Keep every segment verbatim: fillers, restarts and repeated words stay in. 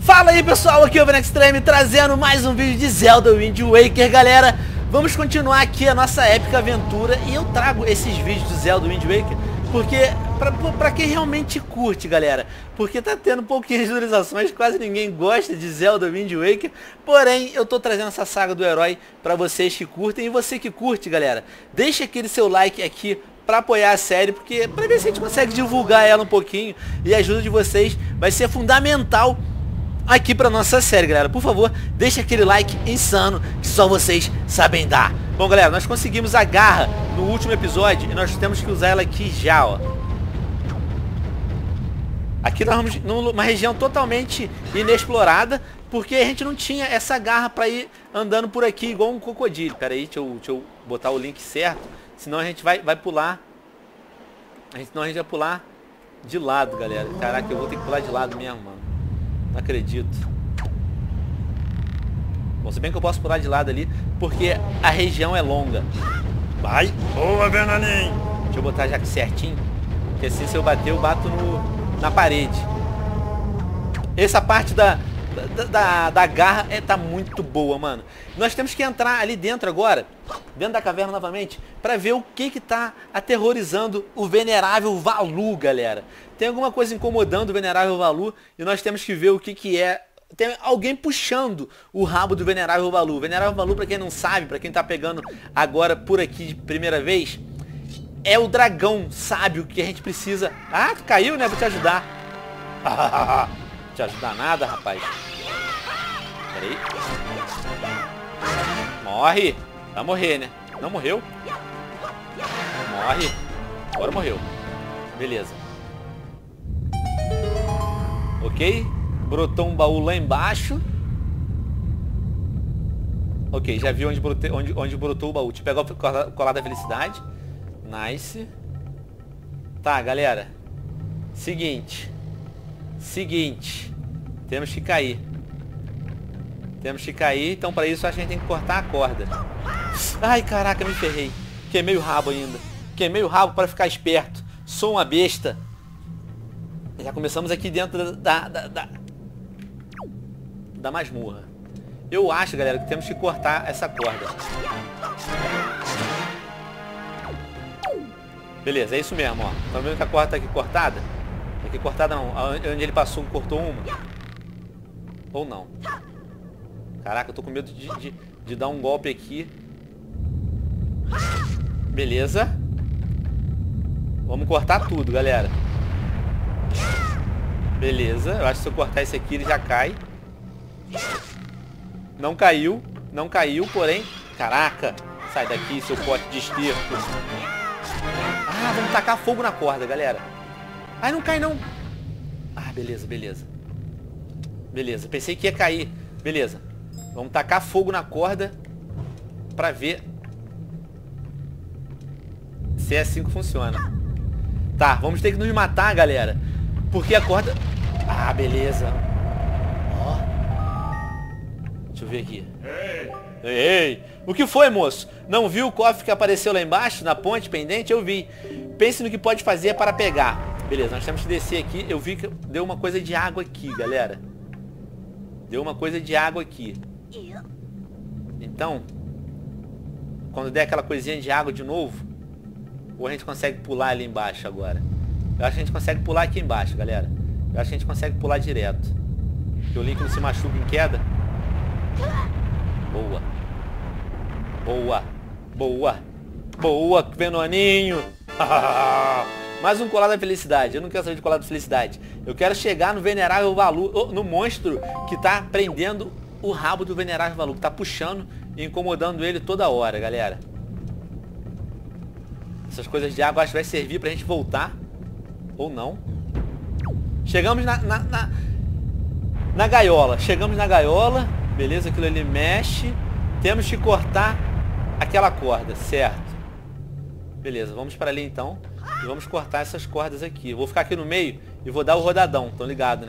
Fala aí pessoal, aqui é o Venextreme trazendo mais um vídeo de Zelda Wind Waker, galera. Vamos continuar aqui a nossa épica aventura e eu trago esses vídeos do Zelda Wind Waker porque, pra, pra quem realmente curte, galera, porque tá tendo pouquinhas visualizações, quase ninguém gosta de Zelda Wind Waker, porém eu tô trazendo essa saga do herói pra vocês que curtem. E você que curte, galera, deixa aquele seu like aqui pra apoiar a série, porque pra ver se a gente consegue divulgar ela um pouquinho, e a ajuda de vocês vai ser fundamental aqui pra nossa série, galera. Por favor, deixa aquele like insano que só vocês sabem dar. Bom, galera, nós conseguimos a garra no último episódio e nós temos que usar ela aqui já, ó. Aqui nós vamos numa região totalmente inexplorada, porque a gente não tinha essa garra pra ir andando por aqui igual um crocodilo. Pera aí, deixa eu, deixa eu botar o link certo, senão a gente vai, vai pular. A gente, senão a gente vai pular de lado, galera. Caraca, eu vou ter que pular de lado mesmo, mano. Não acredito. Bom, se bem que eu posso pular de lado ali, porque a região é longa. Vai! Boa, Venaninho! Deixa eu botar já aqui certinho, porque assim se eu bater, eu bato no, na parede. Essa parte da, da, da, da garra é, tá muito boa, mano. Nós temos que entrar ali dentro agora, dentro da caverna novamente, pra ver o que que tá aterrorizando o venerável Valu, galera. Tem alguma coisa incomodando o venerável Valu e nós temos que ver o que que é. Tem alguém puxando o rabo do venerável Valu. O venerável Valu, pra quem não sabe, pra quem tá pegando agora por aqui de primeira vez, é o dragão sábio que a gente precisa... Ah, tu caiu, né? Vou te ajudar. Não te ajudar nada, rapaz. Pera aí. Morre. Vai morrer, né? Não morreu? Morre. Agora morreu. Beleza. Ok, brotou um baú lá embaixo. Ok, já vi onde brotou, onde, onde brotou o baú. Te pegou o colar da felicidade. Nice. Tá, galera. Seguinte. Seguinte. Temos que cair. Temos que cair. Então para isso acho que a gente tem que cortar a corda. Ai, caraca, me ferrei. Queimei o rabo ainda. Queimei o rabo para ficar esperto. Sou uma besta. Já começamos aqui dentro da, da, da, da masmorra. Eu acho, galera, que temos que cortar essa corda. Beleza, é isso mesmo, ó. Tá vendo que a corda tá aqui cortada? Aqui cortada não. Onde ele passou, cortou uma. Ou não. Caraca, eu tô com medo de, de, de dar um golpe aqui. Beleza. Vamos cortar tudo, galera. Beleza, eu acho que se eu cortar esse aqui ele já cai. Não caiu, não caiu, porém... Caraca, sai daqui, seu pote de esterco. Ah, vamos tacar fogo na corda, galera. Ai, não cai não. Ah, beleza, beleza. Beleza, pensei que ia cair. Beleza, vamos tacar fogo na corda pra ver se é assim que funciona. Tá, vamos ter que nos matar, galera, porque a corda... Ah, beleza. Ó. Deixa eu ver aqui. Ei. Ei, o que foi, moço? Não viu o cofre que apareceu lá embaixo, na ponte pendente? Eu vi. Pense no que pode fazer para pegar. Beleza, nós temos que descer aqui. Eu vi que deu uma coisa de água aqui, galera. Deu uma coisa de água aqui. Então, quando der aquela coisinha de água de novo, ou a gente consegue pular ali embaixo agora. Eu acho que a gente consegue pular aqui embaixo, galera. Eu acho que a gente consegue pular direto. Porque o Link não se machuca em queda. Boa. Boa. Boa. Boa, Venoninho. Mais um colar da felicidade. Eu não quero saber de colar da felicidade. Eu quero chegar no venerável Valu, no monstro que tá prendendo o rabo do venerável Valu, que tá puxando e incomodando ele toda hora, galera. Essas coisas de água acho que vai servir pra gente voltar. Ou não. Chegamos na, na, na, na gaiola. Chegamos na gaiola. Beleza, aquilo ali mexe. Temos que cortar aquela corda, certo? Beleza, vamos para ali então. E vamos cortar essas cordas aqui. Eu vou ficar aqui no meio e vou dar o rodadão. Tão ligado, né?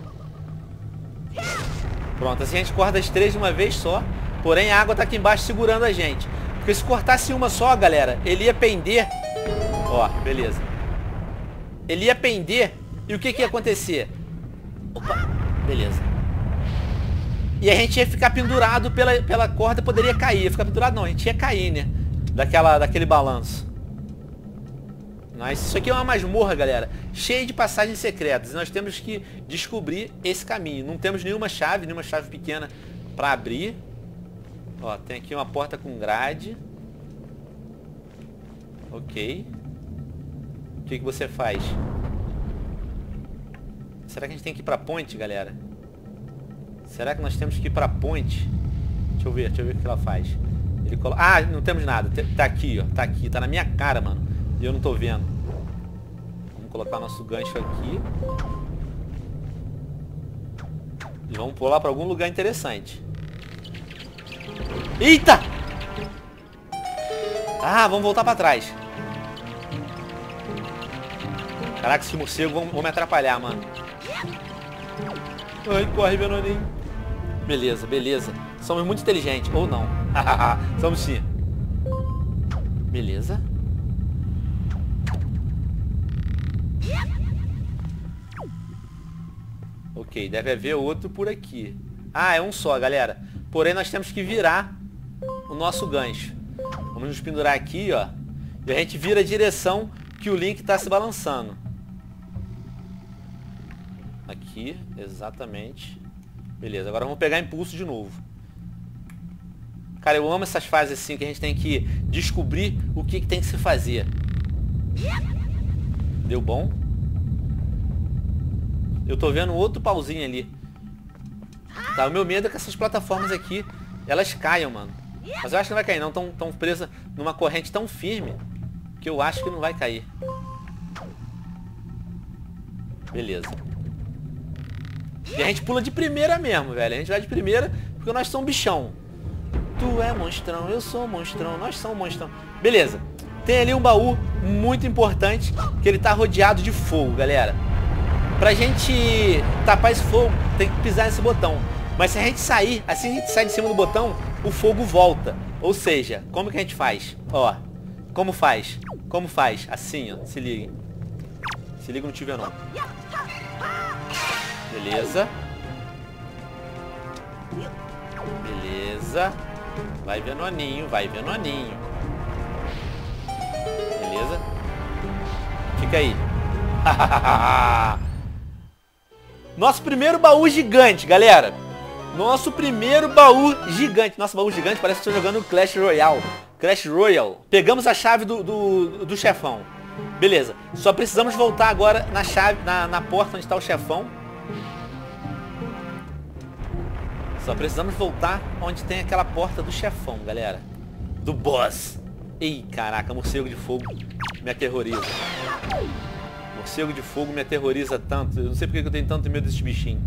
Pronto, assim a gente corta as três de uma vez só. Porém a água tá aqui embaixo segurando a gente. Porque se cortasse uma só, galera, ele ia pender. Ó, beleza. Ele ia pender. E o que que ia acontecer? Opa, beleza. E a gente ia ficar pendurado pela, pela corda, poderia cair. Ia ficar pendurado não, a gente ia cair, né? Daquela, daquele balanço. Mas isso aqui é uma masmorra, galera, cheia de passagens secretas. E nós temos que descobrir esse caminho. Não temos nenhuma chave, nenhuma chave pequena pra abrir. Ó, tem aqui uma porta com grade. Ok. O que que você faz? Será que a gente tem que ir pra ponte, galera? Será que nós temos que ir pra ponte? Deixa eu ver, deixa eu ver o que ela faz. Ele colo... Ah, não temos nada. Tá aqui, ó. Tá aqui, tá na minha cara, mano. E eu não tô vendo. Vamos colocar nosso gancho aqui. E vamos pular pra algum lugar interessante. Eita! Ah, vamos voltar pra trás. Caraca, esses morcegos vão, vão me atrapalhar, mano. Ai, corre, Venoninho. Beleza, beleza. Somos muito inteligentes. Ou não. Somos sim. Beleza. Ok, deve haver outro por aqui. Ah, é um só, galera. Porém, nós temos que virar o nosso gancho. Vamos nos pendurar aqui, ó. E a gente vira a direção que o Link está se balançando. Aqui, exatamente. Beleza, agora vamos pegar impulso de novo. Cara, eu amo essas fases assim, que a gente tem que descobrir o que, que tem que se fazer. Deu bom? Eu tô vendo outro pauzinho ali. Tá, o meu medo é que essas plataformas aqui, elas caiam, mano. Mas eu acho que não vai cair não, tão, tão presa numa corrente tão firme que eu acho que não vai cair. Beleza. E a gente pula de primeira mesmo, velho. A gente vai de primeira porque nós somos bichão. Tu é monstrão, eu sou monstrão, nós somos monstrão. Beleza. Tem ali um baú muito importante, que ele tá rodeado de fogo, galera. Pra gente tapar esse fogo, tem que pisar nesse botão. Mas se a gente sair, assim a gente sai de cima do botão, o fogo volta. Ou seja, como que a gente faz? Ó, como faz? Como faz? Assim, ó, se liguem. Se liga no tio Venom. Beleza. Beleza. Vai Venoninho, vai Venoninho. Beleza. Fica aí. Nosso primeiro baú gigante, galera. Nosso primeiro baú gigante. Nosso baú gigante parece que estou jogando Clash Royale. Clash Royale. Pegamos a chave do, do, do chefão. Beleza. Só precisamos voltar agora na chave, na, na porta onde está o chefão. Só precisamos voltar onde tem aquela porta do chefão, galera. Do boss. Ih, caraca, morcego de fogo me aterroriza. Morcego de fogo me aterroriza tanto. Eu não sei porque eu tenho tanto medo desse bichinho.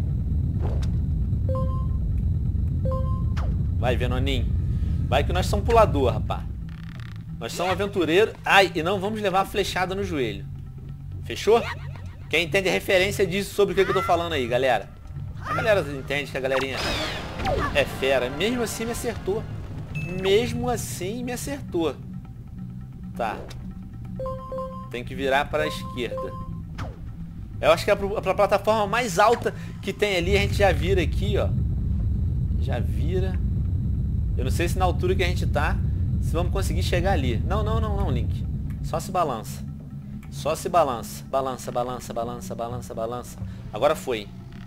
Vai, Venoninho. Vai que nós somos pulador, rapaz. Nós somos aventureiros. Ai, e não vamos levar a flechada no joelho. Fechou? Quem entende a referência disso sobre o que eu tô falando aí, galera? A galera entende que a galerinha é fera. Mesmo assim me acertou. Mesmo assim me acertou. Tá. Tem que virar para a esquerda. Eu acho que é a plataforma mais alta que tem ali. A gente já vira aqui, ó. Já vira. Eu não sei se na altura que a gente tá, se vamos conseguir chegar ali. Não, não, não, não, Link. Só se balança. Só se balança. Balança, balança, balança, balança, balança. Agora foi.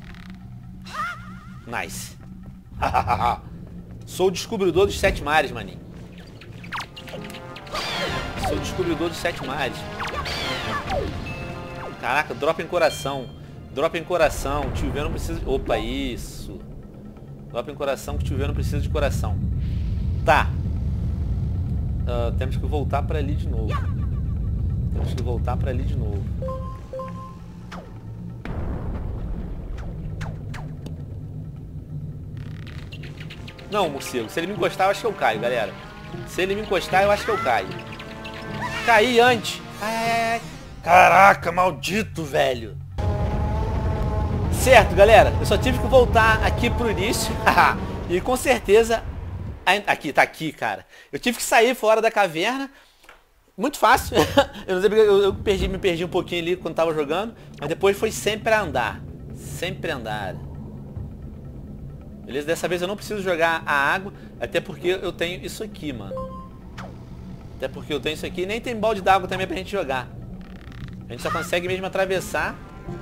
Nice. Sou o descobridor dos sete mares, maninho. Sou o descobridor dos sete mares. Caraca, drop em coração. Drop em coração. Tio V não precisa... Opa, isso. Drop em coração que o tio V não precisa de coração. Tá. Uh, temos que voltar pra ali de novo. Temos que voltar pra ali de novo. Não, morcego. Se ele me encostar, eu acho que eu caio, galera. Se ele me encostar, eu acho que eu caio. Caí antes. Ai, ai, ai. Caraca, maldito, velho. Certo, galera. Eu só tive que voltar aqui pro início. E com certeza... Aqui, tá aqui, cara. Eu tive que sair fora da caverna. Muito fácil. Eu não sei porque eu, eu perdi, me perdi um pouquinho ali quando tava jogando. Mas depois foi sempre a andar. Sempre andar. Beleza? Dessa vez eu não preciso jogar a água, até porque eu tenho isso aqui, mano. Até porque eu tenho isso aqui. Nem tem balde d'água também pra gente jogar. A gente só consegue mesmo atravessar.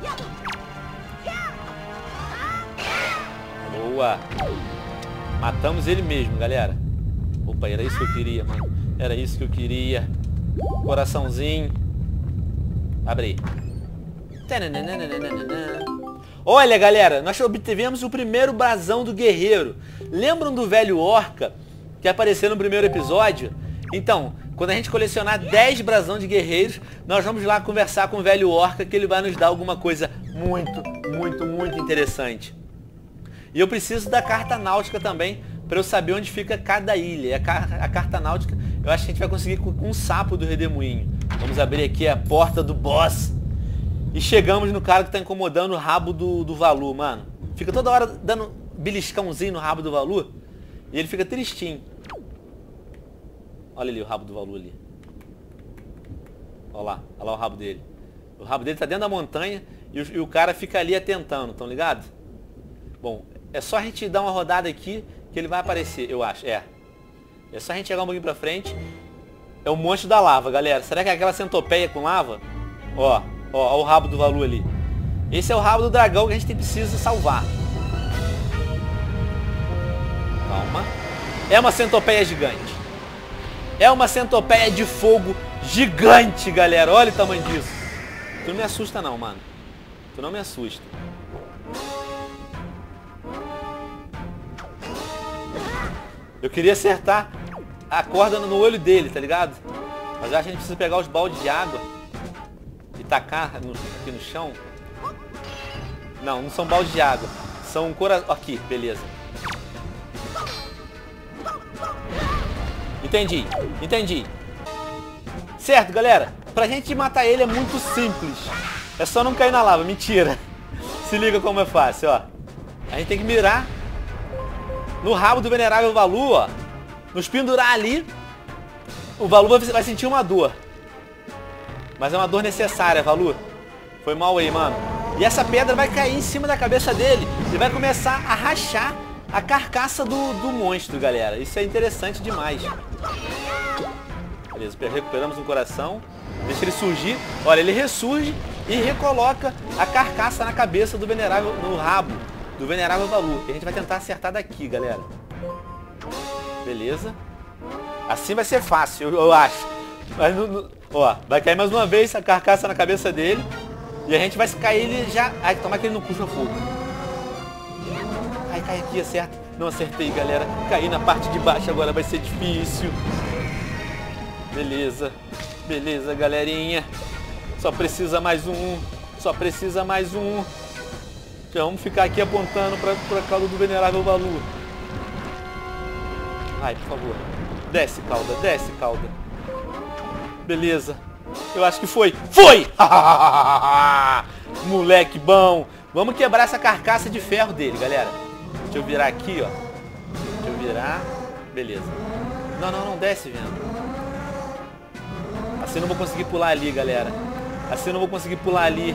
Boa. Matamos ele mesmo, galera. Opa, era isso que eu queria, mano. Era isso que eu queria. Coraçãozinho. Abre aí. Olha, galera, nós obtivemos o primeiro brasão do guerreiro. Lembram do velho orca que apareceu no primeiro episódio? Então, quando a gente colecionar dez brasão de guerreiros, nós vamos lá conversar com o velho orca, que ele vai nos dar alguma coisa muito, muito, muito interessante. E eu preciso da carta náutica também, para eu saber onde fica cada ilha. A, car a carta náutica, eu acho que a gente vai conseguir com um sapo do redemoinho. Vamos abrir aqui a porta do boss. E chegamos no cara que tá incomodando o rabo do, do Valu, mano. Fica toda hora dando beliscãozinho no rabo do Valu. E ele fica tristinho. Olha ali o rabo do Valu ali. Olha lá, olha lá o rabo dele. O rabo dele tá dentro da montanha e o, e o cara fica ali atentando, tão ligado? Bom, é só a gente dar uma rodada aqui que ele vai aparecer, eu acho. É. É só a gente chegar um pouquinho pra frente. É o monstro da lava, galera. Será que é aquela centopeia com lava? Ó, ó, ó o rabo do Valu ali. Esse é o rabo do dragão que a gente precisa salvar. Calma. É uma centopeia gigante. É uma centopeia de fogo gigante, galera. Olha o tamanho disso. Tu não me assusta não, mano. Tu não me assusta. Eu queria acertar a corda no olho dele, tá ligado? Mas eu acho que a gente precisa pegar os baldes de água e tacar no, aqui no chão. Não, não são baldes de água. São coração. Aqui, beleza. Entendi, entendi. Certo, galera. Pra gente matar ele é muito simples. É só não cair na lava, mentira. Se liga como é fácil, ó. A gente tem que mirar no rabo do venerável Valu, ó. Nos pendurar ali. O Valu vai sentir uma dor. Mas é uma dor necessária, Valu. Foi mal aí, mano. E essa pedra vai cair em cima da cabeça dele e vai começar a rachar a carcaça do, do monstro, galera. Isso é interessante demais. Beleza, recuperamos um coração. Deixa ele surgir. Olha, ele ressurge e recoloca a carcaça na cabeça do venerável, no rabo do venerável Valu. E a gente vai tentar acertar daqui, galera. Beleza. Assim vai ser fácil, eu, eu acho. Mas, no, no, ó, vai cair mais uma vez a carcaça na cabeça dele. E a gente vai cair ele já... Ai, tomar que ele não puxa fogo. Ai, cai aqui, acerta. Não acertei, galera. Caí na parte de baixo, agora vai ser difícil. Beleza. Beleza, galerinha. Só precisa mais um. Só precisa mais um. Já vamos ficar aqui apontando para a cauda do venerável Valu. Ai, por favor. Desce, cauda. Desce, cauda. Beleza. Eu acho que foi. Foi! Moleque bom. Vamos quebrar essa carcaça de ferro dele, galera. Deixa eu virar aqui, ó. Deixa eu virar. Beleza. Não, não, não. Desce, vendo. Assim eu não vou conseguir pular ali, galera. Assim eu não vou conseguir pular ali.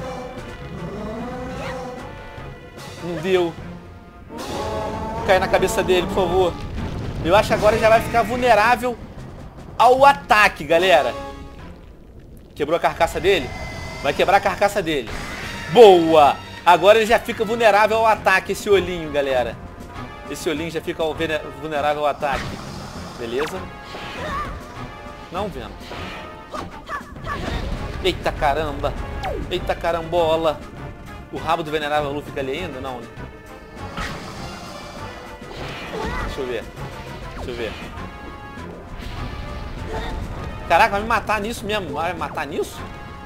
Não deu. Cai na cabeça dele, por favor. Eu acho que agora já vai ficar vulnerável ao ataque, galera. Quebrou a carcaça dele? Vai quebrar a carcaça dele. Boa! Agora ele já fica vulnerável ao ataque, esse olhinho, galera. Esse olhinho já fica vulnerável ao ataque. Beleza? Não, vendo. Eita caramba. Eita carambola. O rabo do venerável Valu fica ali ainda? Não. Deixa eu ver. Deixa eu ver. Caraca, vai me matar nisso mesmo. Vai me matar nisso?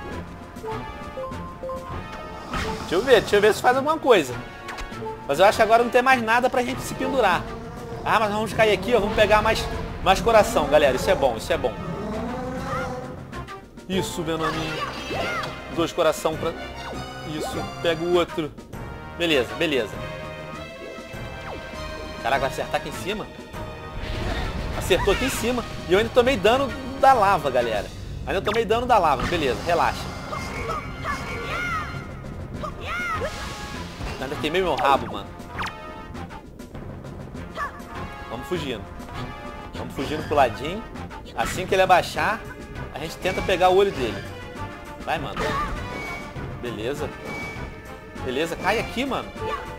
Deixa eu ver. Deixa eu ver se faz alguma coisa. Mas eu acho que agora não tem mais nada pra gente se pendurar. Ah, mas vamos cair aqui, ó. Vamos pegar mais, mais coração, galera. Isso é bom, isso é bom. Isso, venaninho. Dois coração pra... Isso, pega o outro. Beleza, beleza. Caraca, vai acertar aqui em cima? Acertou aqui em cima. E eu ainda tomei dano da lava, galera. Ainda tomei dano da lava. Beleza, relaxa. Ainda queimei meu rabo, mano. Vamos fugindo. Vamos fugindo pro ladinho. Assim que ele abaixar, a gente tenta pegar o olho dele. Vai, mano. Beleza. Beleza, cai aqui, mano.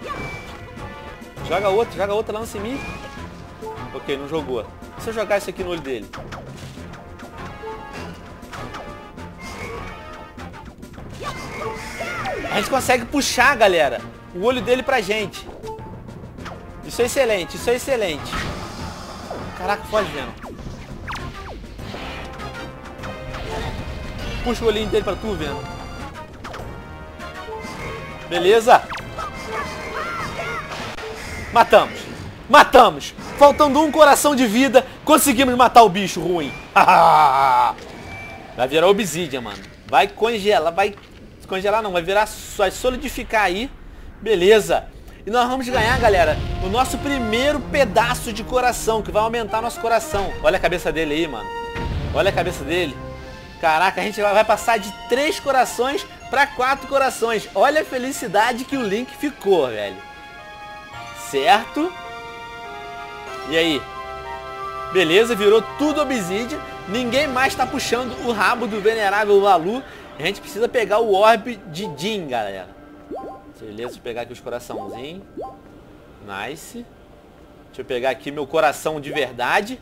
Joga outro, joga outro, lança em mim. Ok, não jogou. E se eu jogar isso aqui no olho dele? A gente consegue puxar, galera, o olho dele pra gente. Isso é excelente, isso é excelente. Caraca, foge, Venom. Puxa o olhinho dele pra tu, Venom. Beleza. Matamos. Matamos. Faltando um coração de vida, conseguimos matar o bicho ruim. Vai virar obsidian, mano. Vai congelar, vai... Congelar não, vai virar, vai solidificar aí. Beleza. E nós vamos ganhar, galera, o nosso primeiro pedaço de coração, que vai aumentar nosso coração. Olha a cabeça dele aí, mano. Olha a cabeça dele. Caraca, a gente vai passar de três corações para quatro corações. Olha a felicidade que o Link ficou, velho. Certo? E aí? Beleza, virou tudo obsidian. Ninguém mais tá puxando o rabo do venerável Valu. A gente precisa pegar o orbe de Jin, galera. Beleza, deixa eu pegar aqui os coraçãozinhos. Nice. Deixa eu pegar aqui meu coração de verdade.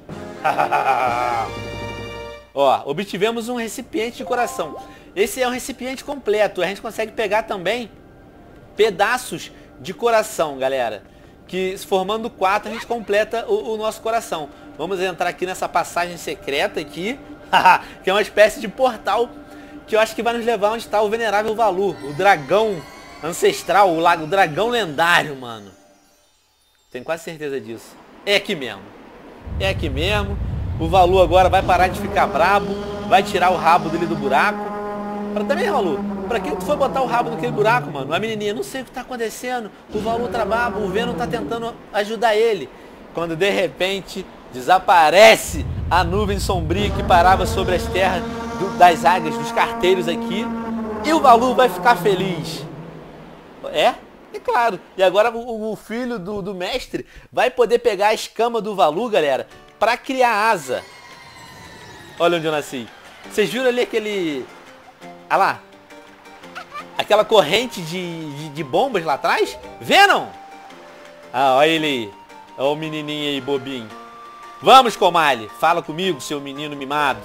Ó, obtivemos um recipiente de coração. Esse é um recipiente completo. A gente consegue pegar também pedaços de coração, galera. Que formando quatro a gente completa o, o nosso coração. Vamos entrar aqui nessa passagem secreta aqui. Que é uma espécie de portal que eu acho que vai nos levar onde está o venerável Valu. O dragão ancestral, o, lago, o dragão lendário, mano. Tenho quase certeza disso. É aqui mesmo. É aqui mesmo. O Valu agora vai parar de ficar brabo. Vai tirar o rabo dele do buraco. Para também, Valu, pra que tu foi botar o rabo naquele buraco, mano? A menininha, não sei o que tá acontecendo. O Valu tá brabo, o Venom tá tentando ajudar ele. Quando de repente desaparece a nuvem sombria que parava sobre as terras do, das águias, dos carteiros aqui. E o Valu vai ficar feliz. É? É claro. E agora o, o filho do, do mestre vai poder pegar a escama do Valu, galera, pra criar asa. Olha onde eu nasci. Vocês viram ali aquele... Ah lá. Aquela corrente de, de, de bombas lá atrás? Venom! Ah, olha ele aí. Olha o menininho aí, bobinho. Vamos, Komali. Fala comigo, seu menino mimado.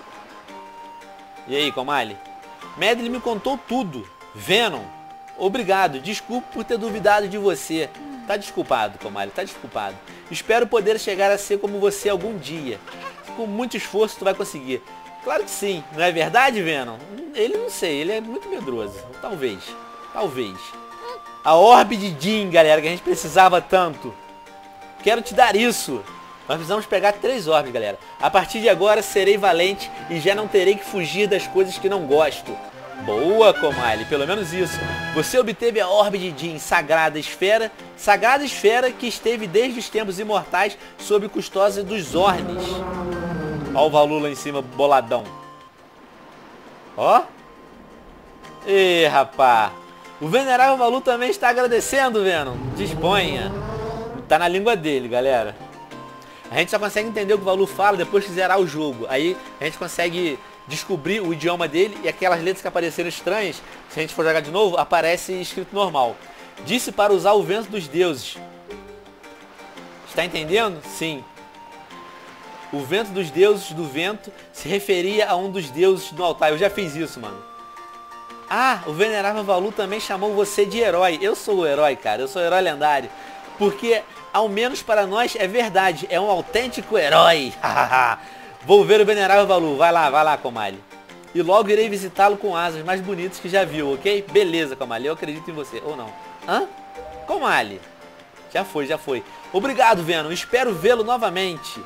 E aí, Komali? Medley me contou tudo. Venom, obrigado. Desculpe por ter duvidado de você. Tá desculpado, Komali. Tá desculpado. Espero poder chegar a ser como você algum dia. Com muito esforço tu vai conseguir. Claro que sim. Não é verdade, Venom? Ele não sei. Ele é muito medroso. Talvez. Talvez. A orbe de Jin, galera, que a gente precisava tanto. Quero te dar isso. Nós precisamos pegar três orbes, galera. A partir de agora serei valente e já não terei que fugir das coisas que não gosto. Boa, Komali, pelo menos isso. Você obteve a orbe de Jin, sagrada esfera, sagrada esfera que esteve desde os tempos imortais sob custódia dos Zornes. Ó o Valu lá em cima, boladão. Ó. Ê, rapá. O venerável Valu também está agradecendo, Venom. Disponha. Tá na língua dele, galera. A gente só consegue entender o que o Valu fala depois que zerar o jogo. Aí a gente consegue descobrir o idioma dele e aquelas letras que apareceram estranhas, se a gente for jogar de novo, aparece escrito normal. Disse para usar o vento dos deuses. Está entendendo? Sim. O vento dos deuses do vento se referia a um dos deuses do altar. Eu já fiz isso, mano. Ah, o venerável Valu também chamou você de herói. Eu sou o herói, cara. Eu sou o herói lendário. Porque, ao menos para nós, é verdade. É um autêntico herói. Vou ver o venerável Valu. Vai lá, vai lá, Komali. E logo irei visitá-lo com asas mais bonitas que já viu, ok? Beleza, Komali. Eu acredito em você. Ou não. Hã? Komali. Já foi, já foi. Obrigado, Venom. Espero vê-lo novamente.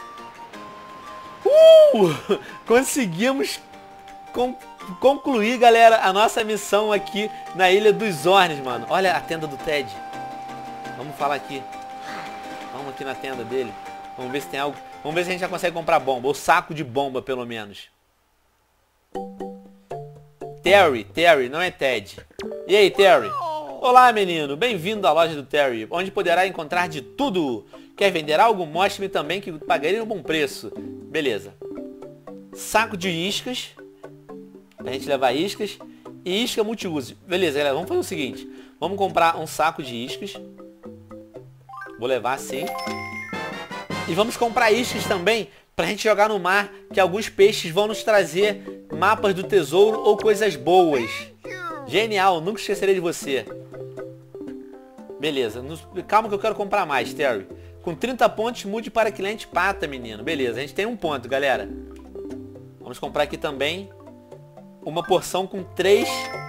Uh! Conseguimos con concluir, galera, a nossa missão aqui na Ilha dos Zornes, mano. Olha a tenda do Ted. Vamos falar aqui. Vamos aqui na tenda dele. Vamos ver se tem algo. Vamos ver se a gente já consegue comprar bomba. Ou saco de bomba, pelo menos. Terry, Terry, não é Ted. E aí, Terry? Olá, menino. Bem-vindo à loja do Terry, onde poderá encontrar de tudo. Quer vender algo? Mostre-me também que pagarei um bom preço. Beleza. Saco de iscas. Pra gente levar iscas. E isca multiuso. Beleza, galera. Vamos fazer o seguinte. Vamos comprar um saco de iscas. Vou levar assim. E vamos comprar iscas também pra gente jogar no mar, que alguns peixes vão nos trazer mapas do tesouro ou coisas boas. Genial, nunca esquecerei de você. Beleza, nos... calma que eu quero comprar mais, Terry. Com trinta pontos, mude para cliente pata, menino. Beleza, a gente tem um ponto, galera. Vamos comprar aqui também uma porção com três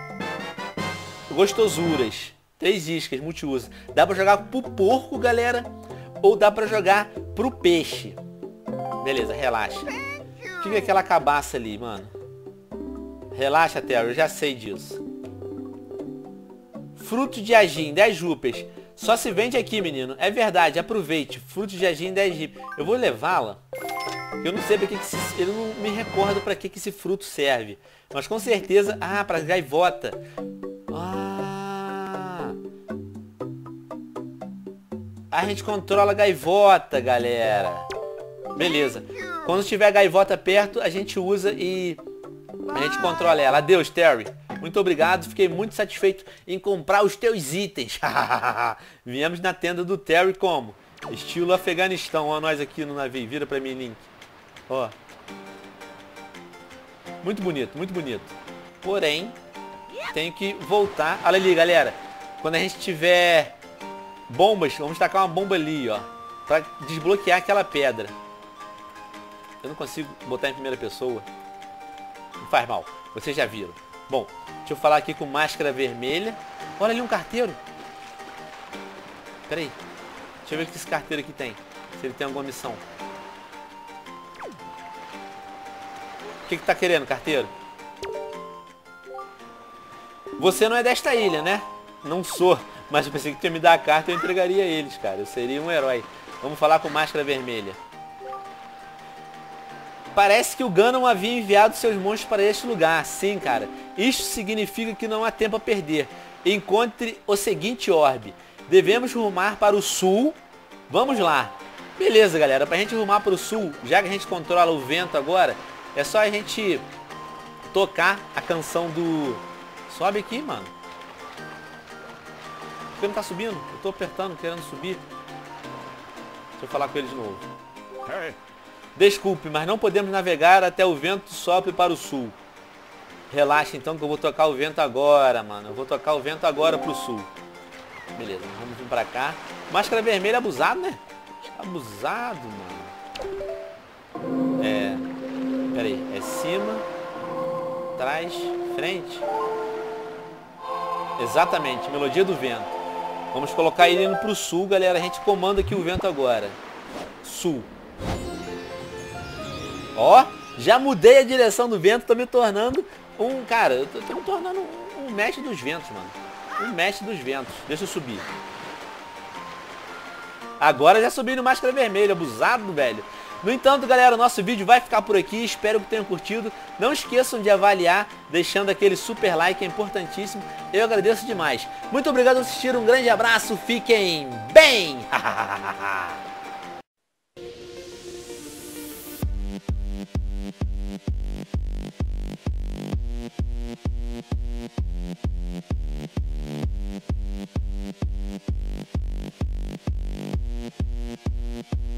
gostosuras. Três iscas, multiuso. Dá pra jogar pro porco, galera, ou dá pra jogar pro peixe. Beleza, relaxa. O que é aquela cabaça ali, mano? Relaxa, Terry, eu já sei disso. Fruto de agim, dez rupias. Só se vende aqui, menino. É verdade, aproveite. Fruto de agim, dez rupias. Eu vou levá-la. Eu não sei pra que, que esse... Eu não me recordo pra que, que esse fruto serve. Mas com certeza... Ah, pra gaivota. Ah... A gente controla a gaivota, galera. Beleza. Quando tiver a gaivota perto, a gente usa e... a gente controla ela. Adeus, Terry. Muito obrigado, fiquei muito satisfeito em comprar os teus itens. Viemos na tenda do Terry como? Estilo Afeganistão. Ó, nós aqui no navio. Vira pra mim, Link. Ó. Muito bonito, muito bonito. Porém, tenho que voltar. Olha ali, galera. Quando a gente tiver bombas, vamos tacar uma bomba ali, ó. Pra desbloquear aquela pedra. Eu não consigo botar em primeira pessoa. Não faz mal. Vocês já viram. Bom, deixa eu falar aqui com máscara vermelha. Olha ali um carteiro. Pera aí. Deixa eu ver o que esse carteiro aqui tem. Se ele tem alguma missão. O que que tá querendo, carteiro? Você não é desta ilha, né? Não sou. Mas eu pensei que tu ia me dar a carta e eu entregaria a eles, cara. Eu seria um herói. Vamos falar com máscara vermelha. Parece que o Ganon havia enviado seus monstros para este lugar. Sim, cara. Isto significa que não há tempo a perder. Encontre o seguinte orbe. Devemos rumar para o sul. Vamos lá. Beleza, galera. Pra gente rumar para o sul, já que a gente controla o vento agora, é só a gente tocar a canção do... Sobe aqui, mano. Por que não tá subindo? Eu tô apertando, querendo subir. Deixa eu falar com ele de novo. Hey. Desculpe, mas não podemos navegar até o vento sopre para o sul. Relaxa então que eu vou tocar o vento agora, mano. Eu vou tocar o vento agora pro sul. Beleza, vamos vir pra cá. Máscara vermelha abusado, né? Abusado, mano. É... Pera aí, é cima, trás, frente. Exatamente, melodia do vento. Vamos colocar ele indo pro sul, galera. A gente comanda aqui o vento agora. Sul. Ó, já mudei a direção do vento, tô me tornando um... Cara, eu tô, tô me tornando um, um mestre dos ventos, mano. Um mestre dos ventos. Deixa eu subir. Agora já subi no máscara vermelha, abusado, velho. No entanto, galera, o nosso vídeo vai ficar por aqui. Espero que tenham curtido. Não esqueçam de avaliar, deixando aquele super like, é importantíssimo. Eu agradeço demais. Muito obrigado por assistir, um grande abraço, fiquem bem! We'll be right back.